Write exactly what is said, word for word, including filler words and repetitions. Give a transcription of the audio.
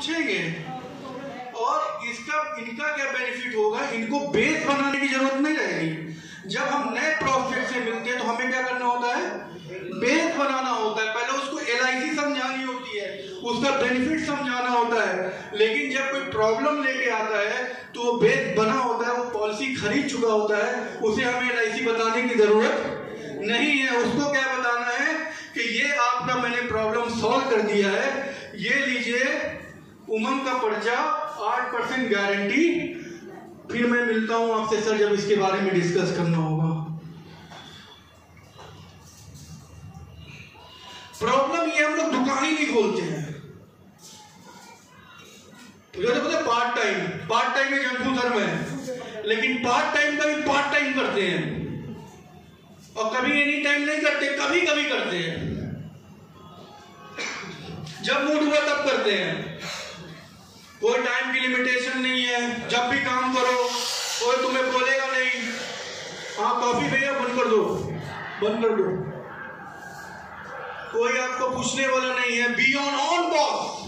पूछेंगे। और इसका इनका क्या बेनिफिट होगा, इनको बेस बनाने की जरूरत नहीं रहेगी। जब हम नए प्रोस्पेक्ट से मिलते हैं तो हमें क्या करना होता है, बेस बनाना होता है। पहले उसको एल आई सी समझानी होती है, उसका बेनिफिट समझाना होता है। लेकिन जब कोई प्रॉब्लम लेके आता है तो वो बेस बना होता है, वो पॉलिसी खरीद चुका होता है, उसे हमें एल आई सी बताने की जरूरत नहीं है। उसको क्या बताना है कि ये आपका मैंने प्रॉब्लम सॉल्व कर दिया है, ये लीजिए उमंग का पर्चा आठ परसेंट गारंटी। फिर मैं मिलता हूं आपसे सर जब इसके बारे में डिस्कस करना होगा। प्रॉब्लम ये हम लोग दुकान ही नहीं खोलते हैं, तो पार्ट टाइम पार्ट टाइम में जंकू धर्म है, लेकिन पार्ट टाइम का भी पार्ट टाइम करते हैं और कभी एनी टाइम नहीं करते, कभी कभी करते हैं, जब मूड हुआ तब करते हैं। कोई टाइम की लिमिटेशन नहीं है, जब भी काम करो, कोई तुम्हें बोलेगा नहीं हाँ कॉफी भैया बंद कर दो, बंद कर दो, कोई आपको पूछने वाला नहीं है। Be on on boss.